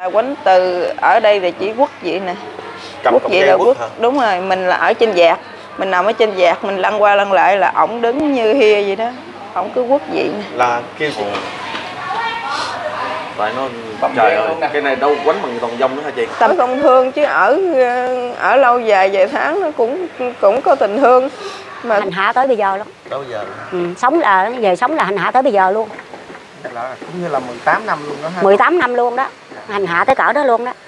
Quánh từ ở đây là chỉ quất vậy nè. Quất vậy là quất. Đúng rồi, mình là ở trên vạc. Mình nằm ở trên vạc, mình lăn qua lăn lại là ổng đứng như hia vậy đó. Ổng cứ quất vậy nè. Là kêu chị. Tại nó trời ơi, cái này đâu quánh bằng toàn dông nữa hả chị? Tâm không thương chứ ở lâu dài vài tháng nó cũng có tình thương. Mà hành hạ tới bây giờ lắm. Tới bây giờ. Sống là về sống là hành hạ tới bây giờ luôn. Là cũng như là 18 năm luôn đó ha. 18 năm luôn đó. Hành hạ tới cỡ đó luôn đó.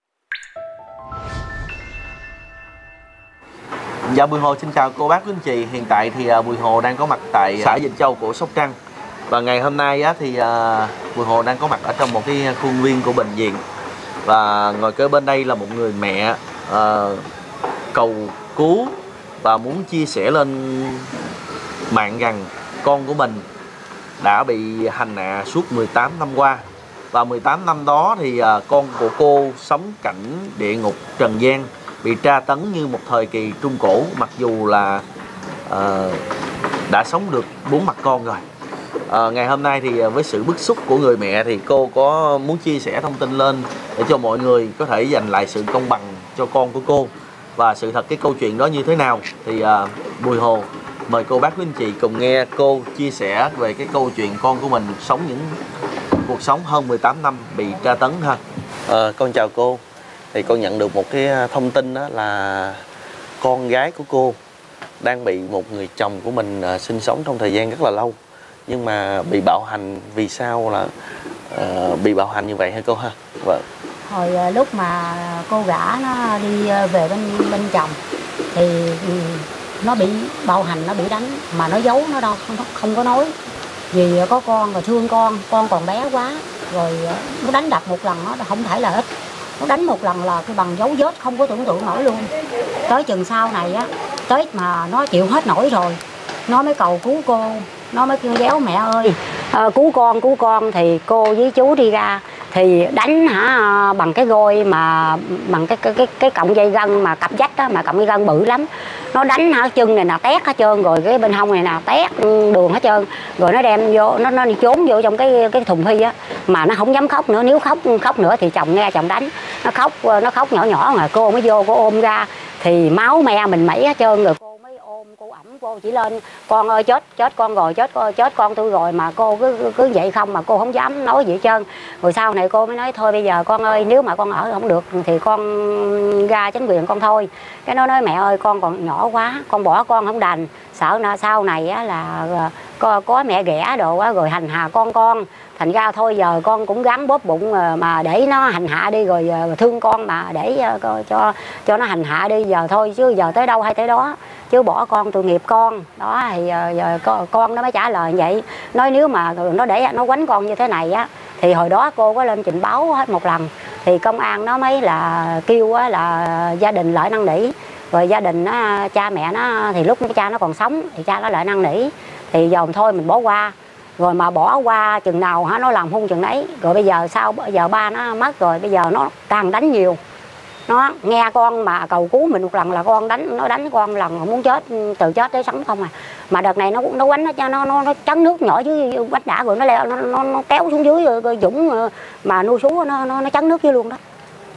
Dạ, Bùi Hồ xin chào cô bác quý anh chị. Hiện tại thì Bùi Hồ đang có mặt tại xã Vĩnh Châu của Sóc Trăng. Và ngày hôm nay thì Bùi Hồ đang có mặt ở trong một cái khuôn viên của bệnh viện. Và ngồi kế bên đây là một người mẹ cầu cứu và muốn chia sẻ lên mạng rằng con của mình đã bị hành hạ suốt 18 năm qua. Và 18 năm đó thì con của cô sống cảnh địa ngục trần gian, bị tra tấn như một thời kỳ Trung Cổ, mặc dù là đã sống được 4 mặt con rồi. Ngày hôm nay thì với sự bức xúc của người mẹ thì cô có muốn chia sẻ thông tin lên để cho mọi người có thể giành lại sự công bằng cho con của cô. Và sự thật cái câu chuyện đó như thế nào thì Bùi Hồ mời cô bác quý anh chị cùng nghe cô chia sẻ về cái câu chuyện con của mình sống những cuộc sống hơn 18 năm bị tra tấn ha. Con chào cô. Thì con nhận được một cái thông tin đó là con gái của cô đang bị một người chồng của mình sinh sống trong thời gian rất là lâu, nhưng mà bị bạo hành. Vì sao là bị bạo hành như vậy hả cô ha? Vâng. Hồi lúc mà cô gả nó đi về bên chồng thì nó bị bạo hành, nó bị đánh mà nó giấu, nó đâu không có nói. Vì có con rồi thương con còn bé quá, rồi nó đánh đập một lần nó không thể là ít. Nó đánh một lần là cái bằng dấu vết không có tưởng tượng nổi luôn. Tới chừng sau này á, tới mà nó chịu hết nổi rồi, nó mới cầu cứu cô, nó mới kêu déo mẹ ơi cứu con. Thì cô với chú đi ra thì đánh bằng cái gôi mà bằng cái cọng dây gân mà cặp dách đó, mà cọng dây gân bự lắm. Nó đánh chân này nè tét hết trơn, rồi cái bên hông này nè tét đường hết trơn, rồi nó đem vô, nó đi trốn vô trong cái thùng phi á, mà nó không dám khóc nữa. Nếu khóc nữa thì chồng nghe chồng đánh. Nó khóc nhỏ mà cô mới vô, cô ôm ra thì máu me mình mẩy hết trơn, rồi cô mới ôm, cô ẩm, cô chỉ lên con ơi chết con rồi, chết con tôi rồi, mà cô cứ vậy không, mà cô không dám nói gì hết trơn. Rồi sau này cô mới nói thôi bây giờ con ơi, nếu mà con ở không được thì con ra chính quyền con thôi. Cái nó nói mẹ ơi con còn nhỏ quá, con bỏ con không đành, sợ sau này á là có mẹ ghẻ đồ á rồi hành hạ con. Thành ra thôi giờ con cũng gắng bóp bụng mà để nó hành hạ đi, rồi thương con mà để cho nó hành hạ đi giờ thôi, chứ giờ tới đâu hay tới đó, chứ bỏ con tội nghiệp con đó. Thì giờ con nó mới trả lời vậy, nói nếu mà nó để nó quánh con như thế này á thì hồi đó cô có lên trình báo hết một lần, thì công an nó mới là kêu á là gia đình lại năn nỉ. Rồi gia đình nó, cha mẹ nó thì lúc cha nó còn sống thì cha nó lại năn nỉ, thì dòm thôi mình bỏ qua. Rồi mà bỏ qua chừng nào nó làm hung chừng đấy. Rồi bây giờ giờ ba nó mất rồi, bây giờ nó càng đánh nhiều. Nó nghe con mà cầu cứu mình một lần là nó đánh con lần muốn chết, từ chết tới sống không à. Mà đợt này nó quánh nó trắng nước nhỏ dưới vách đá, rồi nó leo nó kéo xuống dưới, rồi Dũng mà nuôi sú nó trắng nước dưới luôn đó.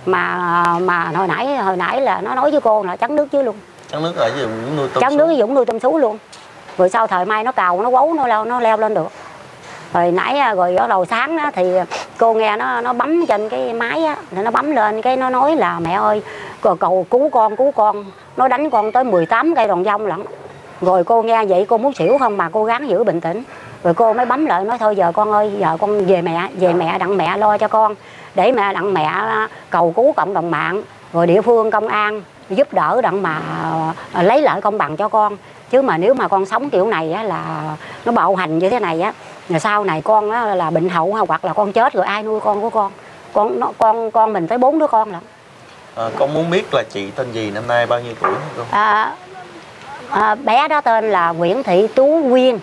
Mà hồi nãy là nó nói với cô là trắng nước dưới luôn. Trắng nước ở Dũng nuôi tôm. Trắng nước với Dũng nuôi tôm sú luôn. Rồi sau thời mai nó cào, nó quấu, nó leo lên được. Rồi nãy rồi ở đầu sáng đó, thì cô nghe nó bấm trên cái máy á, thì nó bấm lên cái nó nói là mẹ ơi cầu cứu con, nó đánh con tới 18 cây đòn dông lận. Rồi cô nghe vậy cô muốn xỉu không, mà cô gắng giữ bình tĩnh. Rồi cô mới bấm lại nói thôi giờ con ơi, giờ con về mẹ đặng mẹ lo cho con, để mẹ đặng mẹ cầu cứu cộng đồng mạng rồi địa phương công an giúp đỡ đặng mà lấy lại công bằng cho con. Chứ mà nếu mà con sống kiểu này á, là nó bạo hành như thế này á, rồi sau này con á, là bệnh hậu hoặc là con chết rồi ai nuôi con của con mình tới 4 đứa con lận. Con muốn biết là chị tên gì, năm nay bao nhiêu tuổi hả con? Bé đó tên là Nguyễn Thị Tú Quyên.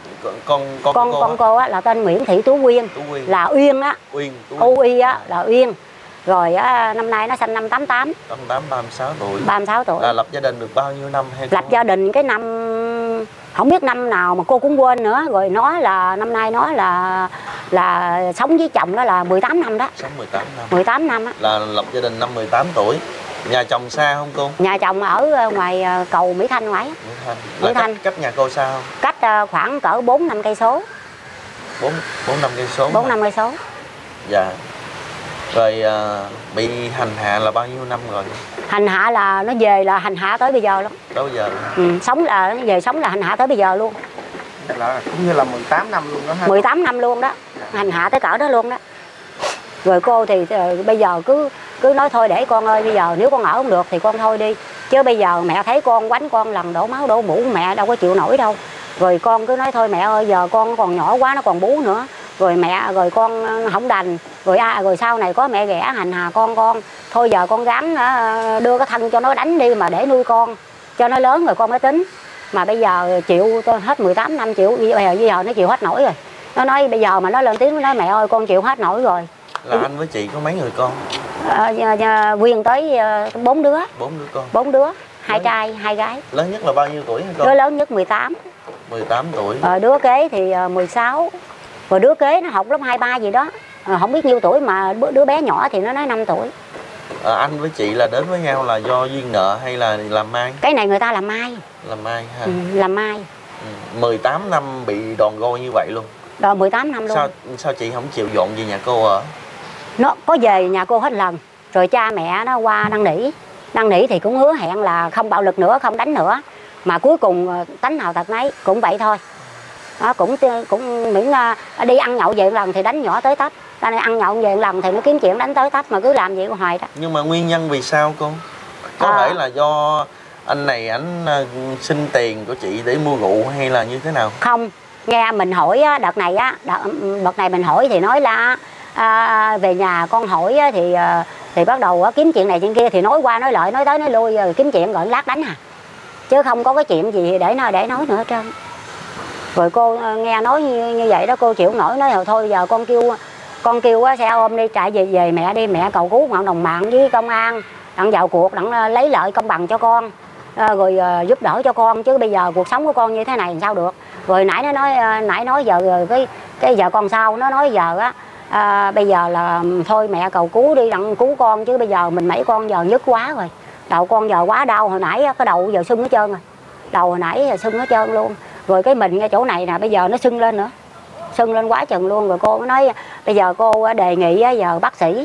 Con cô á là tên Nguyễn Thị Tú Quyên. Là Uyên á. UI á là Uyên. Rồi á, năm nay nó sinh năm 88. 36 tuổi. 36 tuổi. Là lập gia đình được bao nhiêu năm hay lập gia đình cái năm không biết năm nào mà cô cũng quên nữa. Rồi nói là năm nay nói là sống với chồng đó là 18 năm đó. Sống 18 năm. 18 năm á. Là lập gia đình năm 18 tuổi. Nhà chồng xa không cô? Nhà chồng ở ngoài cầu Mỹ Thanh ngoài. Mỹ Thanh. Cách nhà cô xa không? Cách khoảng cỡ 4-5 cây số. 4-5 cây số. 4-5 cây số. Dạ. Rồi bị hành hạ là bao nhiêu năm rồi? Hành hạ là nó về là hành hạ tới bây giờ lắm. Tới bây giờ. Sống là nó về sống là hành hạ tới bây giờ luôn. Là cũng như là 18 năm luôn đó ha. 18 năm luôn đó. Hành hạ tới cỡ đó luôn đó. Rồi cô thì bây giờ cứ nói thôi để con ơi, bây giờ nếu con ở không được thì con thôi đi. Chứ bây giờ mẹ thấy con quánh con lần đổ máu đổ mũ mẹ đâu có chịu nổi đâu. Rồi con cứ nói thôi mẹ ơi, giờ con còn nhỏ quá nó còn bú nữa. Rồi mẹ rồi con không đành. Rồi sau này có mẹ ghẻ hành hạ con. Thôi giờ con gắng đưa cái thân cho nó đánh đi mà để nuôi con. Cho nó lớn rồi con mới tính. Mà bây giờ chịu hết 18 năm chịu, bây giờ nó chịu hết nổi rồi. Nó nói bây giờ mà nó lên tiếng nó nói mẹ ơi con chịu hết nổi rồi. Là anh với chị có mấy người con? Quyên tới 4 đứa. 4 đứa con. 4 đứa, 2 trai, 2 gái. Lớn nhất là bao nhiêu tuổi hả con? Đứa lớn nhất 18. 18 tuổi. Đứa kế thì 16. Rồi đứa kế nó học lớp 2-3 gì đó. Không biết nhiêu tuổi mà đứa bé nhỏ thì nó nói 5 tuổi. Anh với chị là đến với nhau là do duyên nợ hay là làm mai? Cái này người ta làm mai. Làm mai ha. Làm mai. 18 năm bị đòn goi như vậy luôn. Rồi 18 năm luôn. Sao chị không chịu dọn về nhà cô ở? Nó có về nhà cô hết lần. Rồi cha mẹ nó qua năn nỉ. Năn nỉ thì cũng hứa hẹn là không bạo lực nữa, không đánh nữa. Mà cuối cùng tánh nào tật nấy, cũng vậy thôi. Nó cũng miễn đi ăn nhậu về một lần thì đánh nhỏ tới tấp. Ta này ăn nhậu về một lần thì nó kiếm chuyện đánh tới tấp mà cứ làm vậy hoài đó. Nhưng mà nguyên nhân vì sao cô? Có thể là do anh này ảnh xin tiền của chị để mua rượu hay là như thế nào? Không, nghe mình hỏi đợt này mình hỏi thì nói là về nhà con hỏi thì bắt đầu kiếm chuyện này chuyện kia thì nói qua nói lại nói tới nói lui rồi kiếm chuyện gọi lát đánh à. Chứ không có cái chuyện gì để nói nữa hết trơn. Rồi cô nghe nói như vậy đó cô chịu nổi nói rồi thôi giờ con kêu xe ôm đi chạy về mẹ đi, mẹ cầu cứu cộng đồng mạng với công an đặng vào cuộc đặng lấy lợi công bằng cho con. Rồi giúp đỡ cho con chứ bây giờ cuộc sống của con như thế này làm sao được. Rồi nãy nói giờ cái giờ con sao nó nói giờ bây giờ là thôi mẹ cầu cứu đi đặng cứu con chứ bây giờ mình mấy con giờ nhức quá rồi. Đầu con giờ quá đau, hồi nãy cái đầu giờ sưng hết trơn rồi. Đầu hồi nãy sưng hết trơn luôn. Rồi cái mình ngay chỗ này nè bây giờ nó sưng lên nữa. Sưng lên quá chừng luôn. Rồi cô mới nói bây giờ cô đề nghị giờ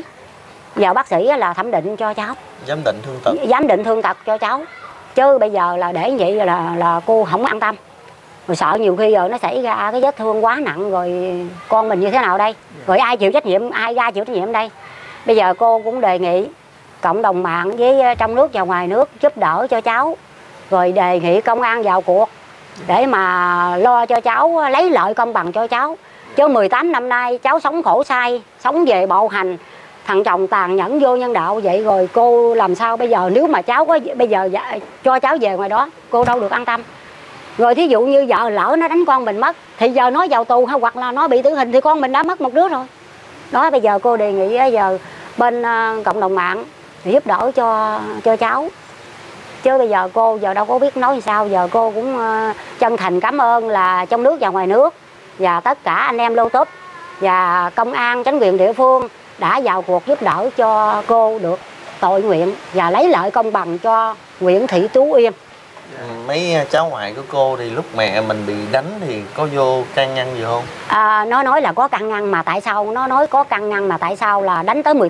bác sĩ là thẩm định cho cháu. Giám định thương tật. Giám định thương tật cho cháu. Chứ bây giờ là để vậy là cô không an tâm. Rồi sợ nhiều khi giờ nó xảy ra cái vết thương quá nặng rồi con mình như thế nào đây? Rồi ai chịu trách nhiệm, ai ra chịu trách nhiệm đây? Bây giờ cô cũng đề nghị cộng đồng mạng với trong nước và ngoài nước giúp đỡ cho cháu. Rồi đề nghị công an vào cuộc để mà lo cho cháu, lấy lợi công bằng cho cháu. Chứ 18 năm nay cháu sống khổ sai, sống về bạo hành, thằng chồng tàn nhẫn vô nhân đạo vậy rồi cô làm sao bây giờ nếu mà cháu có bây giờ cho cháu về ngoài đó cô đâu được an tâm. Rồi thí dụ như vợ lỡ nó đánh con mình mất thì giờ nó vào tù hay hoặc là nó bị tử hình thì con mình đã mất một đứa rồi. Đó bây giờ cô đề nghị giờ bên cộng đồng mạng giúp đỡ cho cháu. Chứ bây giờ cô giờ đâu có biết nói sao, giờ cô cũng chân thành cảm ơn là trong nước và ngoài nước và tất cả anh em YouTube và công an chính quyền địa phương đã vào cuộc giúp đỡ cho cô được tội nguyện và lấy lợi công bằng cho Nguyễn Thị Tú Uyên. Mấy cháu ngoại của cô thì lúc mẹ mình bị đánh thì có vô can ngăn gì không? Nó nói là có can ngăn mà tại sao nó nói có can ngăn mà tại sao là đánh tới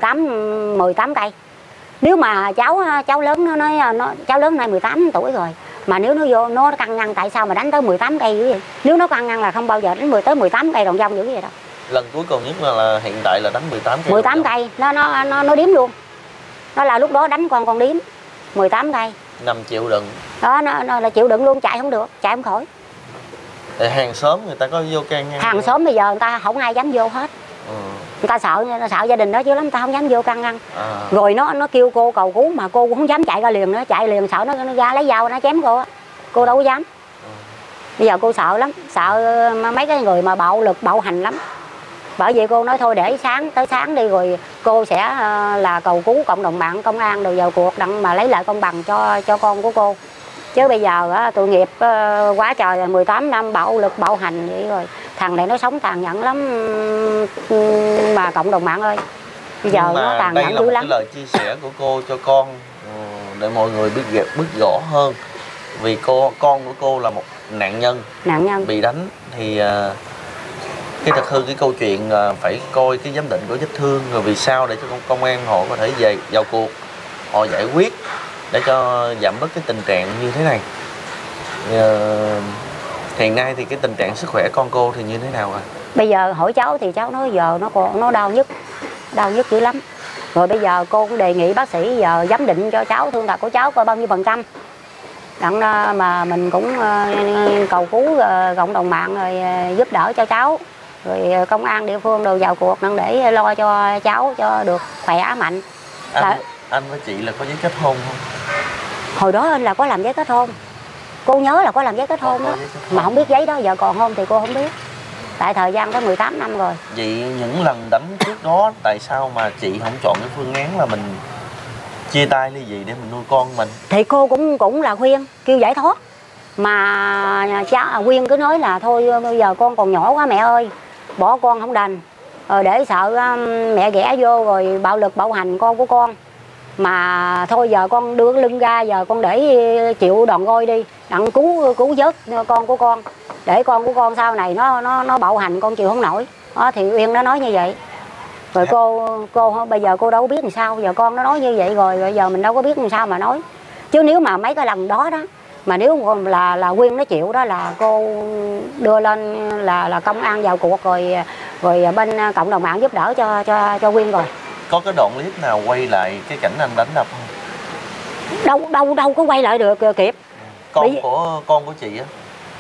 18 cây. Nếu mà cháu lớn nó nói cháu lớn nay 18 tuổi rồi mà nếu nó vô nó can ngăn tại sao mà đánh tới 18 cây dữ vậy? Nếu nó can ngăn là không bao giờ đánh tới 18 cây đồng dông dữ vậy đâu. Lần cuối cùng nhất là hiện tại là đánh 18 cây. 18 cây, nó điếm luôn. Nó là lúc đó đánh con điếm 18 cây. 5 triệu đựng. Đó nó là chịu đựng luôn, chạy không được, chạy không khỏi. Thì hàng xóm người ta có vô can ngăn? Hàng xóm bây giờ người ta không ai dám vô hết. Người ta sợ gia đình đó chứ lắm, người ta không dám vô can ngăn. Rồi nó kêu cô cầu cứu mà cô cũng không dám chạy ra liền nữa, chạy liền sợ nó ra lấy dao nó chém cô á. Cô đâu có dám. Bây giờ cô sợ lắm, sợ mấy cái người mà bạo lực bạo hành lắm. Bởi vậy cô nói thôi để tới sáng đi rồi cô sẽ là cầu cứu cộng đồng mạng công an đều vào cuộc đặng mà lấy lại công bằng cho con của cô. Chứ bây giờ á, tội nghiệp quá trời rồi, 18 năm bạo lực bạo hành vậy rồi. Thằng này nó sống tàn nhẫn lắm mà cộng đồng mạng ơi. Bây giờ nó tàn nhẫn dữ lắm. Đây là một cái lời chia sẻ của cô cho con để mọi người biết rõ hơn. Vì con của cô là một nạn nhân bị đánh thì cái thật hư cái câu chuyện phải coi cái giám định của vết thương rồi vì sao để cho công an họ có thể về vào cuộc, họ giải quyết để cho giảm bớt cái tình trạng như thế này. Hiện nay thì cái tình trạng sức khỏe con cô thì như thế nào ạ? Bây giờ hỏi cháu thì cháu nói giờ nó đau nhức dữ lắm. Rồi bây giờ cô cũng đề nghị bác sĩ giờ giám định cho cháu thương tật của cháu coi bao nhiêu %. Đặng mà mình cũng cầu cứu cộng đồng mạng rồi giúp đỡ cho cháu, rồi công an địa phương đều vào cuộc để lo cho cháu cho được khỏe mạnh. Anh với chị là có giấy kết hôn không? Hồi đó anh là có làm giấy kết hôn, cô nhớ là có làm giấy kết hôn đó, mà không biết giấy đó giờ còn không thì cô không biết. Tại thời gian có 18 năm rồi. Vậy những lần đánh trước đó tại sao mà chị không chọn cái phương án là mình chia tay ly dị để mình nuôi con mình? Thì cô cũng là khuyên kêu giải thoát, mà cháu Quyên cứ nói là thôi bây giờ con còn nhỏ quá mẹ ơi, bỏ con không đành, để sợ mẹ ghẻ vô rồi bạo lực bạo hành con của con. Mà thôi giờ con đưa lưng ra, giờ con để chịu đòn roi đi, đặng cứu vớt con của con, để con của con sau này nó bạo hành con chịu không nổi. Đó, thì Uyên nó nói như vậy. Rồi cô bây giờ cô đâu có biết làm sao, giờ con nó nói như vậy rồi giờ mình đâu có biết làm sao mà nói. Chứ nếu mà mấy cái lần đó mà nếu là Quyên nó chịu đó là cô đưa lên là công an vào cuộc rồi bên cộng đồng mạng giúp đỡ cho Quyên rồi. Có cái đoạn clip nào quay lại cái cảnh anh đánh đập không? Đâu có quay lại được kịp. Con của chị á?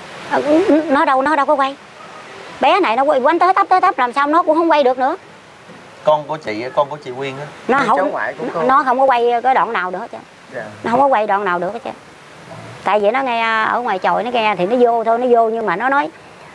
Nó đâu có quay. Bé này nó quánh tới tấp làm sao nó cũng không quay được nữa. Con của chị Quyên á? Nó không có quay cái đoạn nào được hết. Nó không có quay đoạn nào được hết. Tại vì nó nghe ở ngoài chòi nó nghe thì nó vô thôi, nó vô nhưng mà nó nói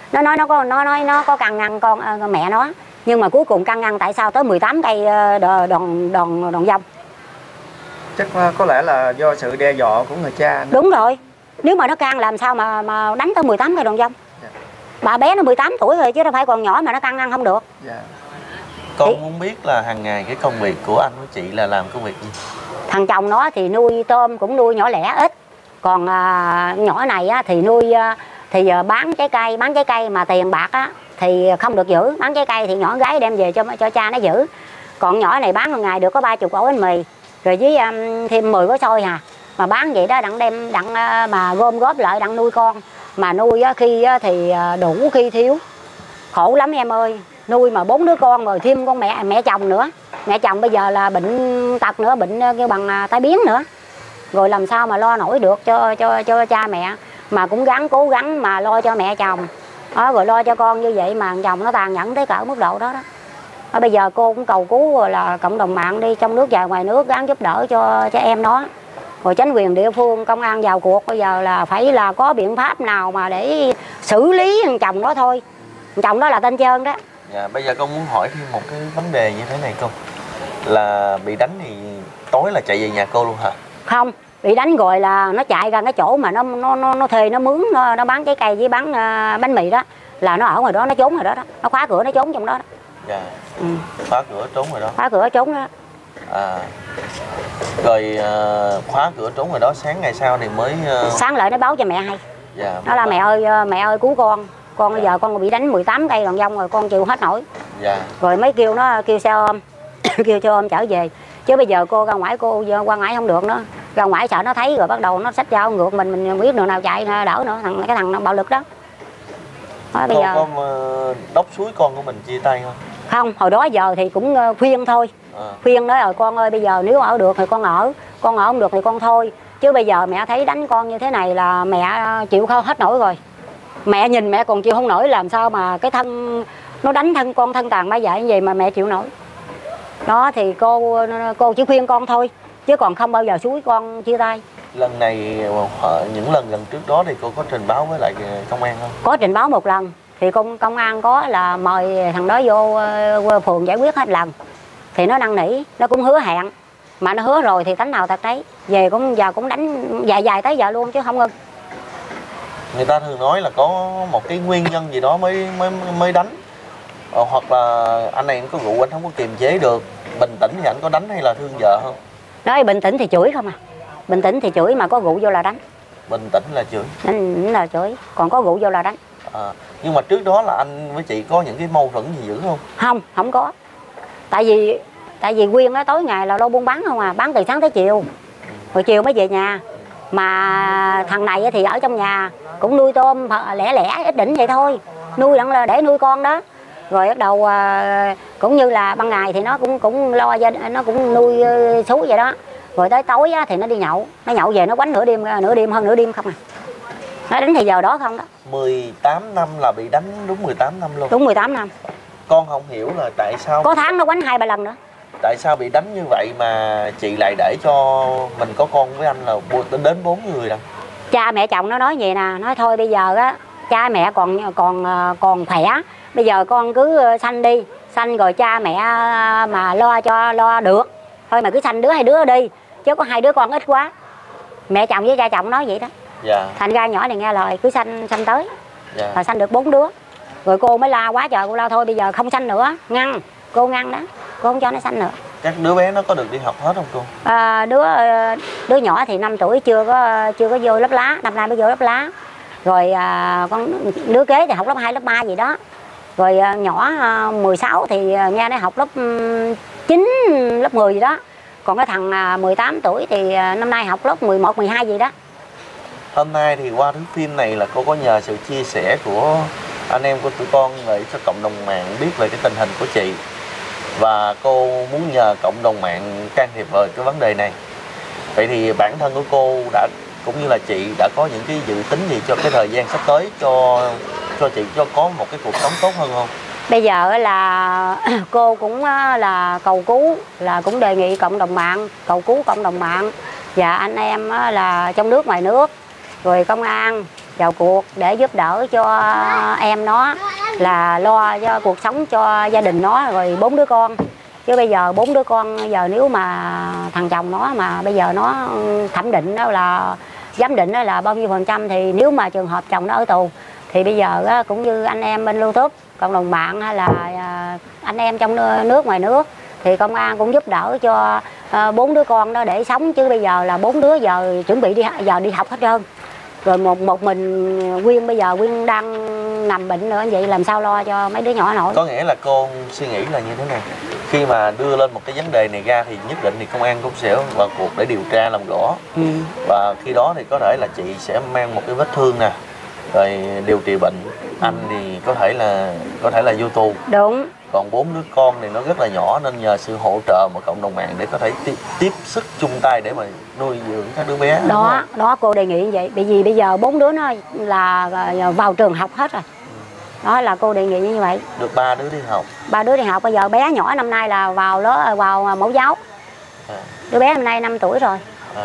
nó có căn ngăn con mẹ nó, nhưng mà cuối cùng căn ngăn tại sao tới 18 cây đòn dông. Chắc có lẽ là do sự đe dọa của người cha nữa. Đúng rồi, nếu mà nó can làm sao mà đánh tới 18 cây đòn dông. Bà bé nó 18 tuổi rồi chứ đâu phải còn nhỏ mà nó căn ngăn không được. Con muốn biết là hàng ngày cái công việc của anh với chị là làm công việc gì? Thằng chồng nó thì nuôi tôm, cũng nuôi nhỏ lẻ ít. Còn nhỏ này á, thì nuôi thì bán trái cây mà tiền bạc á thì không được giữ. Bán trái cây thì nhỏ gái đem về cho cha nó giữ. Còn nhỏ này bán một ngày được có 30 ổ bánh mì, rồi với thêm 10 gói xôi hà. Mà bán vậy đó đặng mà gom góp lại đặng nuôi con. Mà nuôi khi thì đủ khi thiếu. Khổ lắm em ơi. Nuôi mà 4 đứa con rồi thêm con mẹ chồng nữa. Mẹ chồng bây giờ là bệnh tật nữa, bệnh bằng tai biến nữa. Rồi làm sao mà lo nổi được cho cha mẹ. Mà cũng cố gắng mà lo cho mẹ chồng. Đó, rồi lo cho con như vậy mà chồng nó tàn nhẫn tới cỡ mức độ đó. Bây giờ cô cũng cầu cứu là cộng đồng mạng đi trong nước và ngoài nước gắng giúp đỡ cho em nó. Rồi chính quyền địa phương, công an vào cuộc bây giờ là phải là có biện pháp nào mà để xử lý thằng chồng đó thôi. Thằng chồng đó là tên trơn đó. Dạ, bây giờ con muốn hỏi thêm một cái vấn đề như thế này cô. Là bị đánh thì tối là chạy về nhà cô luôn hả? Không, bị đánh rồi là nó chạy ra cái chỗ mà nó thuê nó mướn nó bán trái cây với bán bánh mì đó, là nó ở ngoài đó, nó trốn rồi đó, nó khóa cửa nó trốn trong đó. Dạ. Khóa cửa trốn rồi đó. Khóa cửa trốn đó. Rồi khóa cửa trốn rồi đó, sáng ngày sau thì mới sáng lại nó báo cho mẹ hay. Dạ. Nó là mẹ ơi cứu con bây giờ con bị đánh 18 cây đòn dông rồi con chịu hết nổi. Dạ. Rồi mới kêu xe ôm kêu cho ôm trở về. Chứ bây giờ cô ra ngoài qua ngoài không được nữa. Ra ngoài sợ nó thấy rồi bắt đầu nó xách dao ngược mình biết đường nào chạy đỡ nữa, cái thằng bạo lực đó. Bây giờ có đốc suối con của mình chia tay không? Không, hồi đó giờ thì cũng khuyên thôi. Khuyên nói rồi con ơi bây giờ nếu ở được thì con ở không được thì con thôi. Chứ bây giờ mẹ thấy đánh con như thế này là mẹ chịu không hết nổi rồi. Mẹ nhìn mẹ còn chịu không nổi, làm sao mà cái thân nó đánh thân con thân tàn bá dại như vậy mà mẹ chịu nổi. Đó thì cô chỉ khuyên con thôi, chứ còn không bao giờ xúi con chia tay. Lần này những lần gần trước đó thì cô có trình báo với lại công an không? Có trình báo một lần thì công an có là mời thằng đó vô phường giải quyết hết lần. Thì nó năn nỉ, nó cũng hứa hẹn mà nó hứa rồi thì tánh nào thật đấy. Về cũng giờ cũng đánh dài tới giờ luôn chứ không ngưng. Người ta thường nói là có một cái nguyên nhân gì đó mới đánh. Hoặc là anh này có rượu anh không có kiềm chế được. Bình tĩnh thì anh có đánh hay là thương vợ không? Nói bình tĩnh thì chửi không à. Bình tĩnh thì chửi, mà có rượu vô là đánh. Bình tĩnh là chửi. Đánh là chửi, còn có rượu vô là đánh. Nhưng mà trước đó là anh với chị có những cái mâu thuẫn gì dữ không? Không có. Tại vì Quyên á tối ngày là lo buôn bán không à, bán từ sáng tới chiều. Rồi chiều mới về nhà. Mà thằng này thì ở trong nhà cũng nuôi tôm lẻ lẻ ít đỉnh vậy thôi. Nuôi đặng để nuôi con đó. Rồi bắt đầu cũng như là ban ngày thì nó cũng lo gia đình, nó cũng nuôi sú vậy đó. Rồi tới tối thì nó đi nhậu, nó nhậu về nó quánh nửa đêm hơn nửa đêm không à. Nó đánh thì giờ đó không đó. 18 năm là bị đánh đúng 18 năm luôn. Đúng 18 năm. Con không hiểu là tại sao có tháng nó quánh 2-3 lần nữa. Tại sao bị đánh như vậy mà chị lại để cho mình có con với anh là đến 4 người đâu? Cha mẹ chồng nó nói vậy nè, nói thôi bây giờ á cha mẹ còn khỏe, bây giờ con cứ sanh đi, sanh rồi cha mẹ mà lo được, thôi mà cứ sanh đứa 2 đứa đi, chứ có 2 đứa con ít quá. Mẹ chồng với cha chồng nói vậy đó. Dạ. Thành ra nhỏ này nghe lời cứ sanh tới. Dạ. Rồi sanh được 4 đứa. Rồi cô mới la quá trời, cô la thôi bây giờ không sanh nữa, ngăn, cô ngăn đó, cô không cho nó sanh nữa. Các đứa bé nó có được đi học hết không cô? Đứa nhỏ thì 5 tuổi chưa có vô lớp lá, năm nay mới vô lớp lá. Rồi con đứa kế thì học lớp 2, lớp 3 gì đó. Rồi nhỏ 16 thì nghe nó học lớp 9, lớp 10 gì đó. Còn cái thằng 18 tuổi thì năm nay học lớp 11, 12 gì đó. Hôm nay thì qua thước phim này là cô có nhờ sự chia sẻ của anh em của tụi con để cho cộng đồng mạng biết về cái tình hình của chị. Và cô muốn nhờ cộng đồng mạng can thiệp vào cái vấn đề này. Vậy thì bản thân của cô cũng như là chị đã có những cái dự tính gì cho cái thời gian sắp tới cho chị cho có một cái cuộc sống tốt hơn không? Bây giờ là cô cũng là cầu cứu, là cũng đề nghị cộng đồng mạng, cầu cứu cộng đồng mạng và anh em là trong nước ngoài nước, rồi công an vào cuộc để giúp đỡ cho em nó, là lo cho cuộc sống cho gia đình nó, rồi 4 đứa con. Chứ bây giờ 4 đứa con, giờ nếu mà thằng chồng nó mà bây giờ nó thẩm định đó là giám định đó là bao nhiêu %, thì nếu mà trường hợp chồng nó ở tù thì bây giờ cũng như anh em bên YouTube, cộng đồng mạng hay là anh em trong nước ngoài nước thì công an cũng giúp đỡ cho 4 đứa con đó để sống. Chứ bây giờ là 4 đứa giờ chuẩn bị đi học hết trơn. Rồi một mình Quyên bây giờ Quyên đang nằm bệnh nữa, vậy làm sao lo cho mấy đứa nhỏ nổi. Có nghĩa là cô suy nghĩ là như thế này, khi mà đưa lên một cái vấn đề này ra thì nhất định thì công an cũng sẽ vào cuộc để điều tra làm rõ. Và khi đó thì có thể là chị sẽ mang một cái vết thương nè, rồi điều trị bệnh. Anh thì có thể là vô tù. Đúng. Còn 4 đứa con thì nó rất là nhỏ, nên nhờ sự hỗ trợ của cộng đồng mạng để có thể tiếp sức chung tay để mà nuôi dưỡng các đứa bé. Đó cô đề nghị như vậy. Bởi vì bây giờ 4 đứa nó là vào trường học hết rồi. Đó là cô đề nghị như vậy. Được 3 đứa đi học. 3 đứa đi học, bây giờ bé nhỏ năm nay là vào mẫu giáo. Đứa bé năm nay 5 tuổi rồi.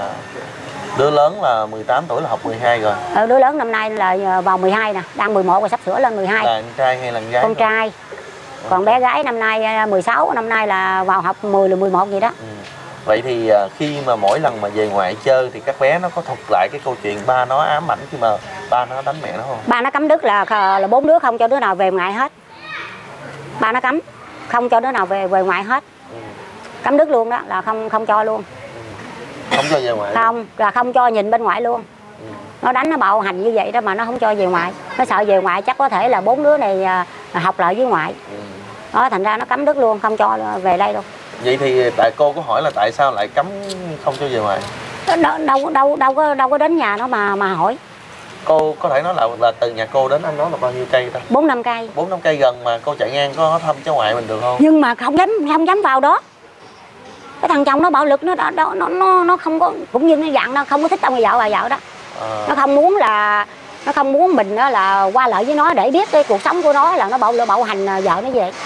Đứa lớn là 18 tuổi là học 12 rồi. Đứa lớn năm nay là vào 12 nè, đang 11 rồi sắp sửa lên 12. Là anh trai hay là gái? Con trai. Còn bé gái năm nay 16, năm nay là vào học 10 là 11 gì đó. Vậy thì khi mà mỗi lần mà về ngoại chơi thì các bé nó có thuật lại cái câu chuyện ba nó ám ảnh khi mà ba nó đánh mẹ nó không? Ba nó cấm đứt là 4 đứa không cho đứa nào về ngoại hết. Ba nó cấm không cho đứa nào về ngoại hết. Cấm đứt luôn đó, là không cho luôn. Không cho về ngoại? Không, là không cho nhìn bên ngoại luôn. Nó đánh nó bạo hành như vậy đó mà nó không cho về ngoại. Nó sợ về ngoại chắc có thể là 4 đứa này học lại với ngoại. Đó, thành ra nó cấm đứt luôn, không cho về đây luôn. Vậy thì tại cô có hỏi là tại sao lại cấm không cho về ngoại? Đâu có đến nhà nó mà hỏi. Cô có thể nói là từ nhà cô đến anh đó là bao nhiêu cây ta? 4-5 cây. 4-5 cây gần mà cô chạy ngang có thăm cháu ngoại mình được không? Nhưng mà không dám vào đó. Cái thằng chồng nó bạo lực, nó không có, cũng như cái dạng nó không có thích ông bà vợ đó. Nó không muốn mình đó là qua lại với nó để biết cái cuộc sống của nó là nó bạo hành vợ nó vậy.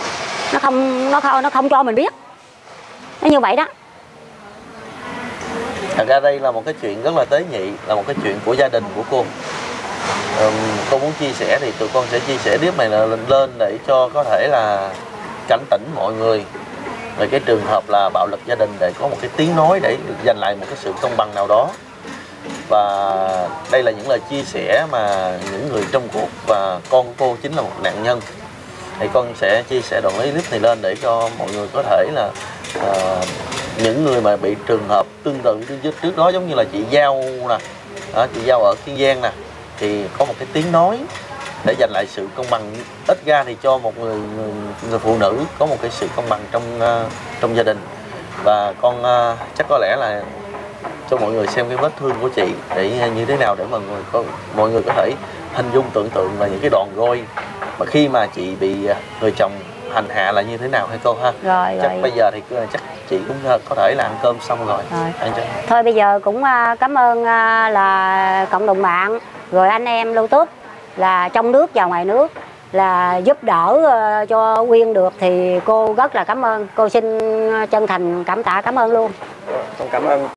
Nó không cho mình biết. Nó như vậy đó. Thật ra đây là một cái chuyện rất là tế nhị, là một cái chuyện của gia đình của cô. Cô muốn chia sẻ thì tụi con sẽ chia sẻ clip này lên để cho có thể là cảnh tỉnh mọi người về cái trường hợp là bạo lực gia đình để có một cái tiếng nói để được giành lại một cái sự công bằng nào đó. Và đây là những lời chia sẻ mà những người trong cuộc, và con của cô chính là một nạn nhân. Thì con sẽ chia sẻ đoạn clip này lên để cho mọi người có thể là những người mà bị trường hợp tương tự trước đó, giống như là chị Giao nè, chị Giao ở Kiên Giang nè, thì có một cái tiếng nói để giành lại sự công bằng, ít ra thì cho một người phụ nữ có một cái sự công bằng trong gia đình. Và con chắc có lẽ là cho mọi người xem cái vết thương của chị để như thế nào, để mọi người có thể hình dung tưởng tượng là những cái đòn roi mà khi mà chị bị người chồng hành hạ là như thế nào hay cô ha. Chắc bây giờ thì chắc chị cũng có thể là ăn cơm xong rồi. Thôi bây giờ cũng cảm ơn là cộng đồng mạng rồi anh em YouTube là trong nước và ngoài nước là giúp đỡ cho Quyên được, thì cô rất là cảm ơn. Cô xin chân thành cảm tạ cảm ơn luôn. Con cảm ơn.